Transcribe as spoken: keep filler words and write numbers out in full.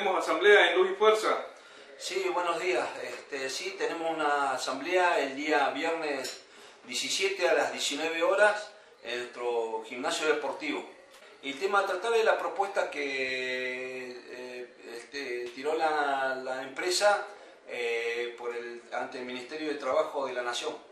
tenemos asamblea en Luz y Fuerza. Sí, buenos días. Este, sí, tenemos una asamblea el día viernes diecisiete a las diecinueve horas en nuestro gimnasio deportivo. Y el tema a tratar es la propuesta que eh, este, tiró la, la empresa eh, por el, ante el Ministerio de Trabajo de la Nación.